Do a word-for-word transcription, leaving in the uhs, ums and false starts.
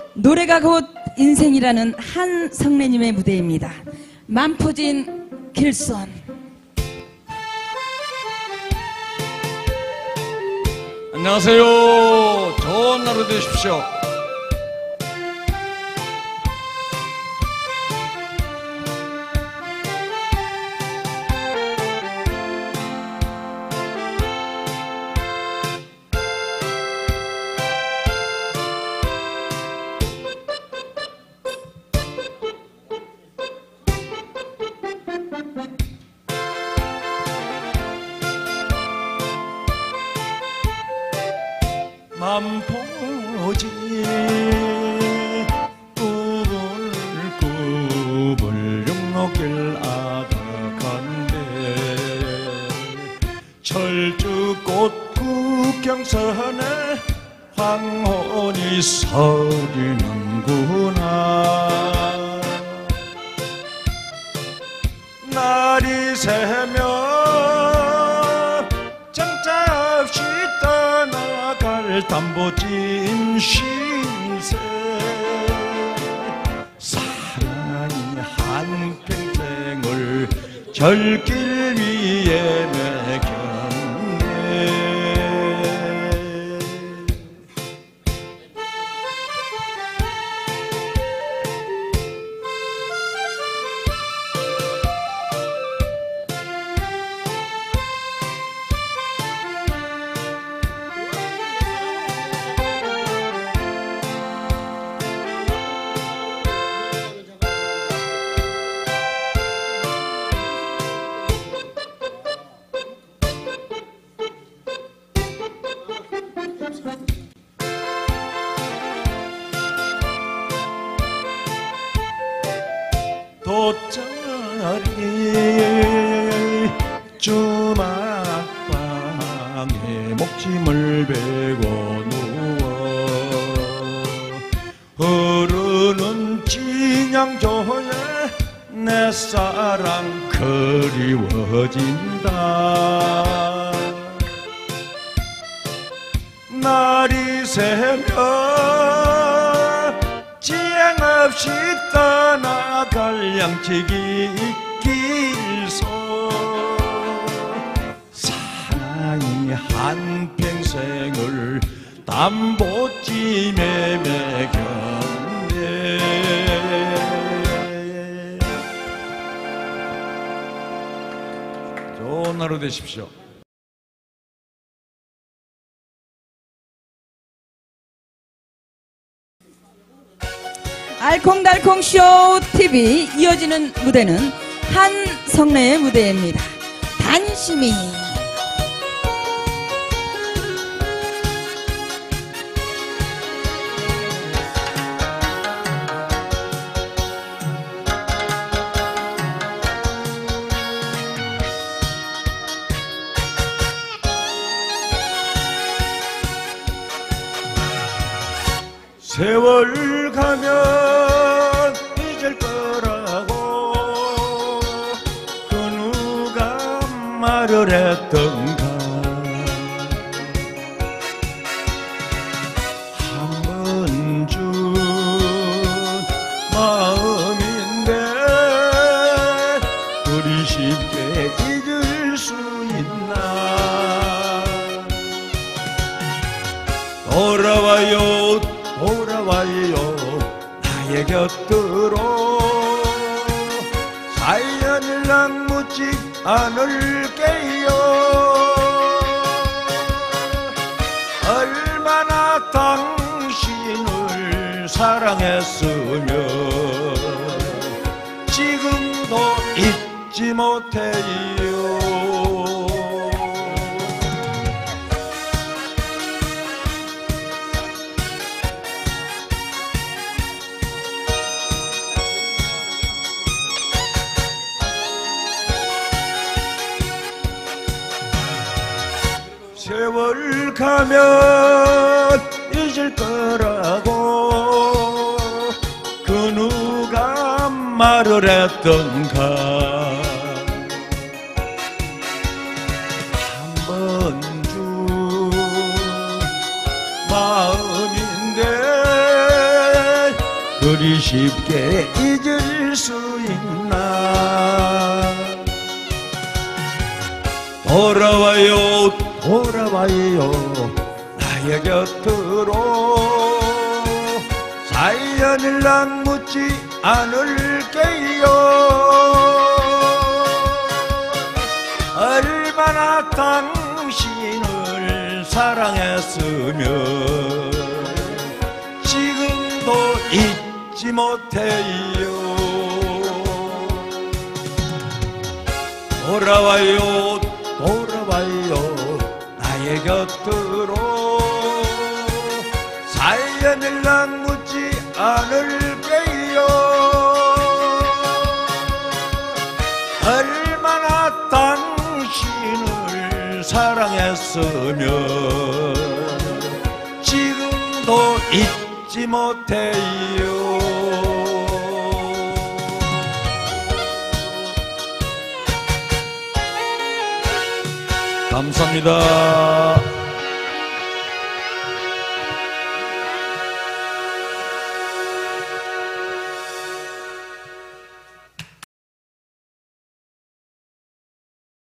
노래가 곧 인생이라는 한성래님의 무대입니다. 만포진 길선. 안녕하세요. 좋은 하루 되십시오. 만포지 꾸불꾸불 육로길 아득한데 철쭉꽃 국경선에 황혼이 서리는구나. 날이 새면 정자 없이 떠나갈 담보짐 신세. 사랑이 한평생을 절길 위에 매겼네. 돗자리 주막방에 목짐을 베고 누워 흐르는 진양조에 내 사랑 그리워진다. 날이 새면 지행 없이 떠나갈 양치기 길서. 사랑이 한평생을 담보찜에 매겼네. 좋은 하루 되십시오. 알콩달콩 쇼 티비 이어지는 무대는 한성래의 무대입니다. 단심이. 세월 가면 잊을 거라고 그 누가 말을 했던가. 한 번 준 마음인데 그리 쉽게 잊을 수 있나. 돌아와요 돌아와요 나의 곁으로. 사연을 난 묻지 않을게요. 얼마나 당신을 사랑했으면 지금도 잊지 못해요. 세월 가면 잊을 거라고 그 누가 말을 했던가. 한 번 준 마음인데 그리 쉽게 잊을 수 있나. 돌아와요 돌아와요 나의 곁으로. 사연을 난 묻지 않을게요. 얼마나 당신을 사랑했으면 지금도 잊지 못해요. 돌아와요 돌아와요 나의 곁으로. 사연을 난 묻지 않을게요. 얼마나 당신을 사랑했으면 지금도 잊지 못해요. 감사합니다.